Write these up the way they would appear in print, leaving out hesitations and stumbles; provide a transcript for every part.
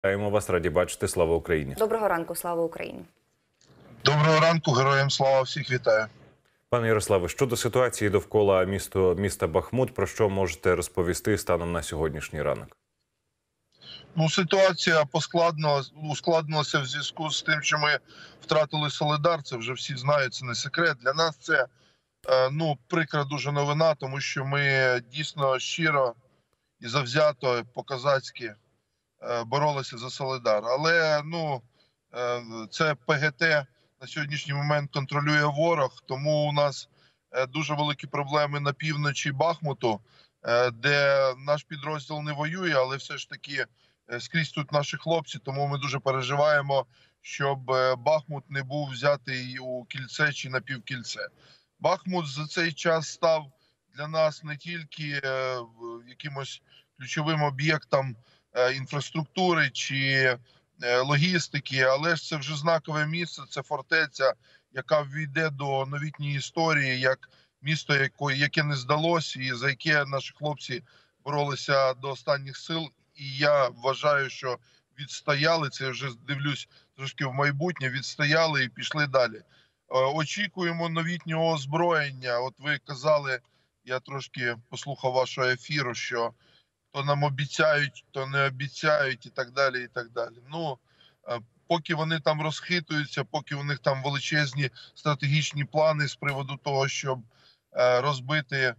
Вітаємо вас, раді бачити. Слава Україні. Доброго ранку, слава Україні. Доброго ранку, героям слава, всіх вітаю. Пане Ярославе, щодо ситуації довкола міста Бахмут, про що можете розповісти станом на сьогоднішній ранок? Ситуація ускладнилася в зв'язку з тим, що ми втратили Солидар. Це вже всі знають, це не секрет. Для нас це прикра дуже новина, тому що ми дійсно щиро і завзято, по-козацьки боролися за Солидар. Але це ПГТ на сьогоднішній момент контролює ворог, тому у нас дуже великі проблеми на півночі Бахмуту, де наш підрозділ не воює, але все ж таки скрізь тут наші хлопці, тому ми дуже переживаємо, щоб Бахмут не був взятий у кільце чи напівкільце. Бахмут за цей час став для нас не тільки якимось ключовим об'єктом інфраструктури чи логістики, але ж це вже знакове місце, це фортеця, яка ввійде до новітньої історії, як місто, яке не здалось, і за яке наші хлопці боролися до останніх сил. І я вважаю, що відстояли, це я вже дивлюсь трошки в майбутнє, відстояли і пішли далі. Очікуємо новітнього озброєння. От ви казали, я трошки послухав вашого ефіру, що то нам обіцяють, то не обіцяють і так далі, і так далі. Поки вони там розхитуються, поки у них там величезні стратегічні плани з приводу того, щоб розбити,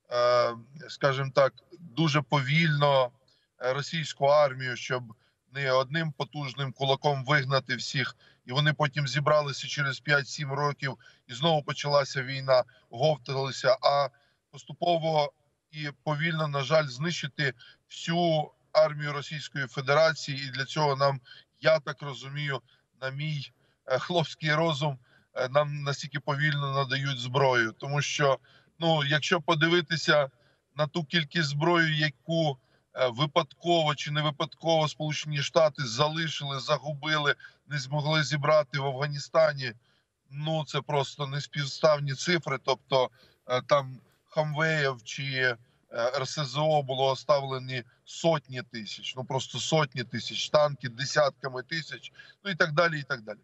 скажімо так, дуже повільно російську армію, щоб не одним потужним кулаком вигнати всіх, і вони потім зібралися через 5-7 років, і знову почалася війна, говталися, а поступово і повільно, на жаль, знищити всю армію Російської Федерації. І для цього нам, я так розумію, на мій хлопський розум, нам настільки повільно надають зброю. Тому що, якщо подивитися на ту кількість зброї, яку випадково чи не випадково Сполучені Штати залишили, загубили, не змогли зібрати в Афганістані, це просто неспівставні цифри. Тобто там Хамвеїв чи РСЗО було оставлені сотні тисяч, просто сотні тисяч, танки десятками тисяч, і так далі, і так далі.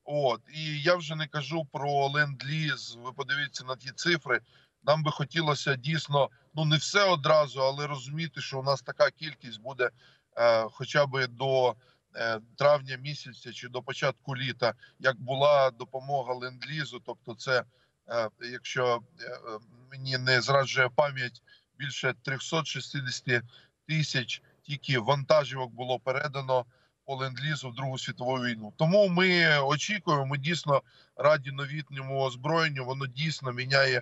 І я вже не кажу про ленд-ліз, ви подивіться на ті цифри. Нам би хотілося дійсно, не все одразу, але розуміти, що у нас така кількість буде хоча б до травня місяця чи до початку літа, як була допомога ленд-лізу. Тобто це, якщо мені не зраджує пам'ять, більше 360 тисяч тільки вантажівок було передано по ленд-лізу в Другу світову війну. Тому ми очікуємо, ми дійсно раді новітньому озброєнню, воно дійсно міняє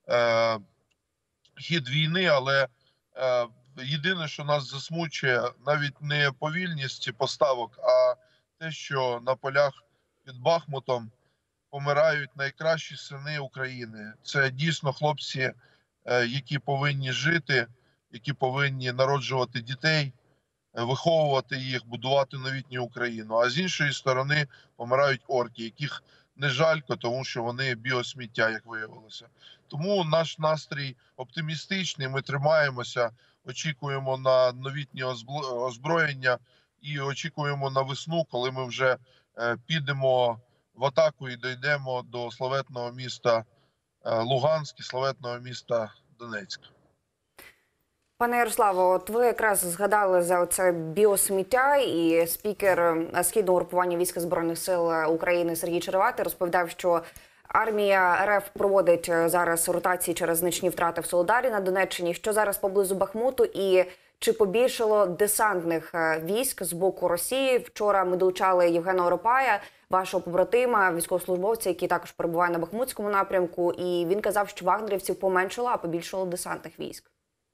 хід війни, але єдине, що нас засмучує, навіть не повільність поставок, а те, що на полях під Бахмутом помирають найкращі сини України. Це дійсно хлопці, які повинні жити, які повинні народжувати дітей, виховувати їх, будувати новітню Україну. А з іншої сторони помирають орки, яких не жалько, тому що вони біосміття, як виявилося. Тому наш настрій оптимістичний, ми тримаємося, очікуємо на новітнє озброєння і очікуємо на весну, коли ми вже підемо в атаку і дійдемо до славетного міста Луганськ і славетного міста Донецьк. Пане Ярославе, от ви якраз згадали за це біосміття, і спікер Східного угрупування військ Збройних сил України Сергій Череватий розповідав, що армія РФ проводить зараз ротації через значні втрати в Солидарі на Донеччині. Що зараз поблизу Бахмуту і чи побільшало десантних військ з боку Росії? Вчора ми долучали Євгена Оропая, вашого побратима, військовослужбовця, який також перебуває на Бахмутському напрямку, і він казав, що вагнерівців поменшало, а побільшало десантних військ.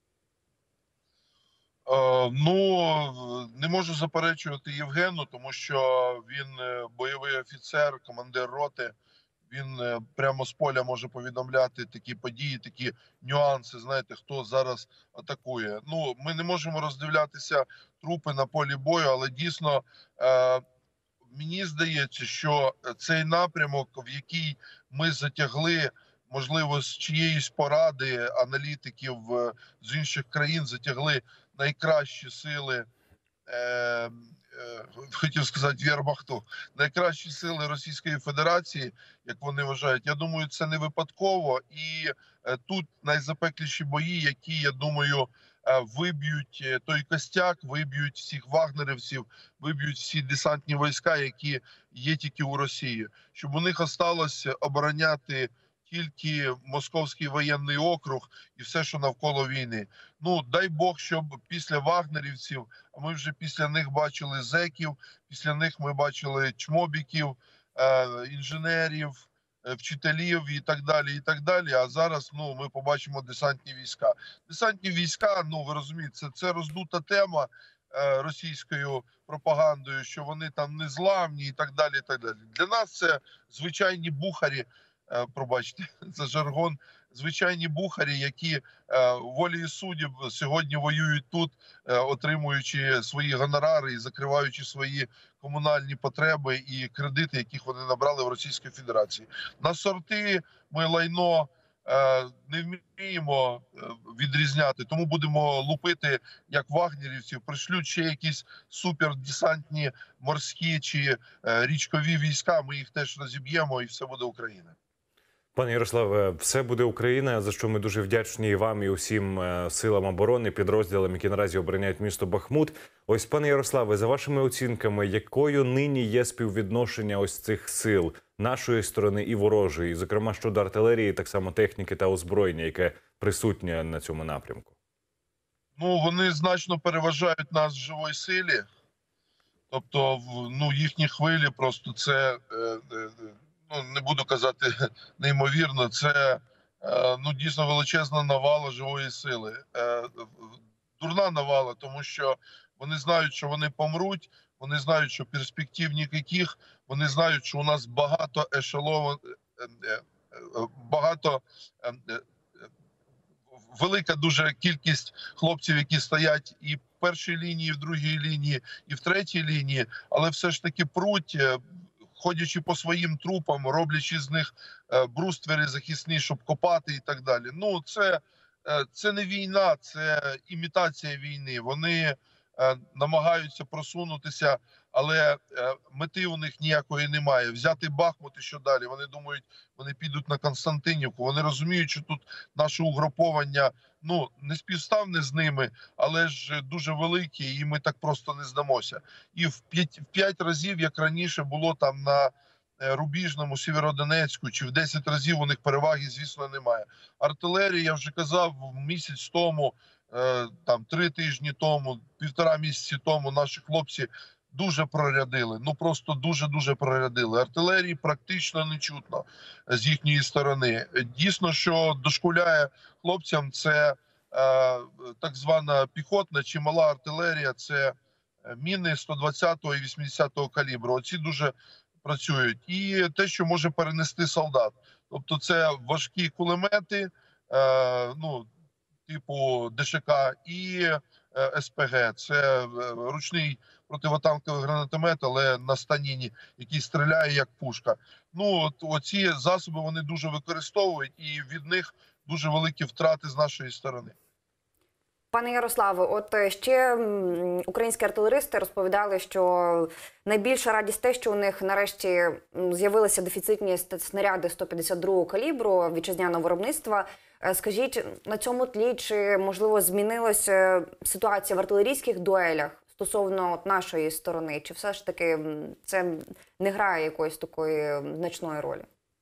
Не можу заперечувати Євгену, тому що він бойовий офіцер, командир роти. Він прямо з поля може повідомляти такі події, такі нюанси, знаєте, хто зараз атакує. Ми не можемо роздивлятися трупи на полі бою, але дійсно мені здається, що цей напрямок, в який ми затягли, можливо, з чиєїсь поради аналітиків з інших країн, затягли найкращі сили хотів сказати Вермахту, найкращі сили Російської Федерації, як вони вважають. Я думаю, це не випадково. І тут найзапекліші бої, які, я думаю, виб'ють той костяк, виб'ють всіх вагнерівців, виб'ють всі десантні війська, які є тільки у Росії. Щоб у них осталось обороняти тільки Московський воєнний округ і все, що навколо війни. Ну, дай Бог, щоб після вагнерівців, а ми вже після них бачили зеків, після них ми бачили чмобіків, інженерів, вчителів і так далі, і так далі. А зараз, ну, ми побачимо десантні війська. Десантні війська, ну, ви розумієте, це роздута тема російською пропагандою, що вони там незламні і так далі, і так далі. Для нас це звичайні бухарі, пробачте за жаргон, звичайні бухарі, які волею суддів сьогодні воюють тут, отримуючи свої гонорари і закриваючи свої комунальні потреби і кредити, яких вони набрали в Російській Федерації. На сорти ми лайно не вміємо відрізняти, тому будемо лупити як вагнерівців, пришлють ще якісь супердесантні морські чи річкові війська, ми їх теж розіб'ємо і все буде Україна. Пане Ярославе, все буде Україна, за що ми дуже вдячні і вам, і усім силам оборони, підрозділам, які наразі обороняють місто Бахмут. Ось, пане Ярославе, за вашими оцінками, якою нині є співвідношення ось цих сил нашої сторони і ворожої, зокрема щодо артилерії, так само техніки та озброєння, яке присутнє на цьому напрямку? Ну, вони значно переважають нас в живій силі. Тобто, ну, їхні хвилі просто це, ну, не буду казати неймовірно, це, ну, дійсно величезна навала живої сили. Дурна навала, тому що вони знають, що вони помруть, вони знають, що перспектив ніяких, вони знають, що у нас багато велика дуже кількість хлопців, які стоять і в першій лінії, і в другій лінії, і в третій лінії, але все ж таки пруть, ходячи по своїм трупам, роблячи з них бруствери захисні, щоб копати і так далі. Ну, це не війна, це імітація війни. Вони намагаються просунутися, але мети у них ніякої немає. Взяти Бахмут і що далі? Вони думають, вони підуть на Константинівку. Вони розуміють, що тут наше угруповання, ну, не співставне з ними, але ж дуже великі, і ми так просто не здамося. І в 5 разів, як раніше було там на Рубіжному, Сєвєродонецьку, чи в 10 разів у них переваги, звісно, немає. Артилерія, я вже казав, місяць тому, там 3 тижні тому, 1,5 місяці тому наші хлопці дуже прорядили, ну просто дуже-дуже прорядили. Артилерії практично не чутно з їхньої сторони. Дійсно, що дошкуляє хлопцям, це так звана піхотна чи мала артилерія, це міни 120-го і 80-го калібру. Оці дуже працюють. І те, що може перенести солдат. Тобто це важкі кулемети, ну, типу ДШК і СПГ. Це ручний противотанковий гранатомет, але на станіні, який стріляє як пушка. Ну, оці засоби вони дуже використовують, і від них дуже великі втрати з нашої сторони. Пане Ярославе, от ще українські артилеристи розповідали, що найбільша радість те, що у них нарешті з'явилися дефіцитні снаряди 152-го калібру вітчизняного виробництва. Скажіть, на цьому тлі чи, можливо, змінилася ситуація в артилерійських дуелях стосовно нашої сторони? Чи все ж таки це не грає якоїсь такої значної ролі?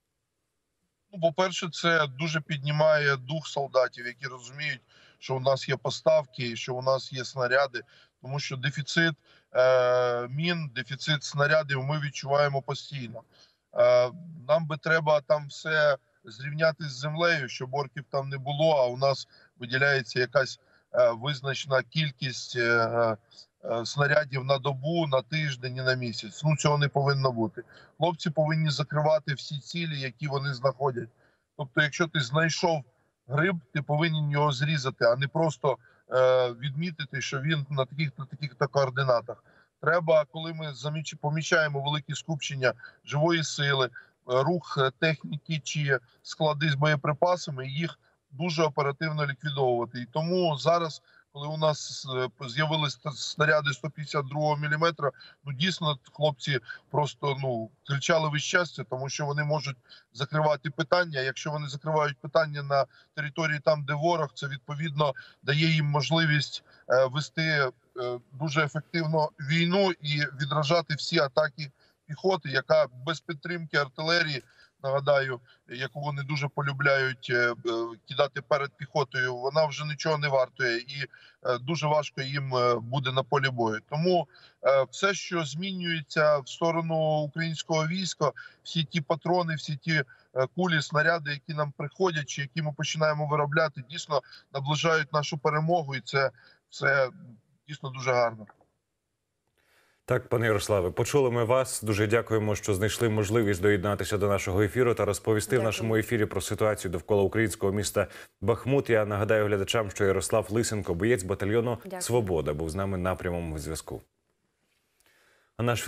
Ну, по-перше, це дуже піднімає дух солдатів, які розуміють, що у нас є поставки, що у нас є снаряди, тому що дефіцит мін, дефіцит снарядів ми відчуваємо постійно. Нам би треба там все зрівняти з землею, щоб орків там не було, а у нас виділяється якась визначена кількість снарядів на добу, на тиждень і на місяць. Ну, цього не повинно бути. Хлопці повинні закривати всі цілі, які вони знаходять. Тобто, якщо ти знайшов гриб, ти повинен його зрізати, а не просто відмітити, що він на таких-то координатах. Треба, коли ми помічаємо великі скупчення живої сили, рух техніки чи склади з боєприпасами, їх дуже оперативно ліквідовувати. І тому зараз, коли у нас з'явились снаряди 152 мм, ну дійсно хлопці просто кричали від щастя, тому що вони можуть закривати питання. Якщо вони закривають питання на території там, де ворог, це відповідно дає їм можливість вести дуже ефективно війну і відражати всі атаки піхоти, яка без підтримки артилерії, нагадаю, яку вони дуже полюбляють кидати перед піхотою, вона вже нічого не вартує і дуже важко їм буде на полі бою. Тому все, що змінюється в сторону українського війська, всі ті патрони, всі ті кулі, снаряди, які нам приходять, чи які ми починаємо виробляти, дійсно наближають нашу перемогу, і це все дійсно дуже гарно. Так, пане Ярославе, почули ми вас. Дуже дякуємо, що знайшли можливість доєднатися до нашого ефіру та розповісти в нашому ефірі про ситуацію довкола українського міста Бахмут. Я нагадаю глядачам, що Ярослав Лисенко, боєць батальйону «Свобода», був з нами на прямому зв'язку. А наш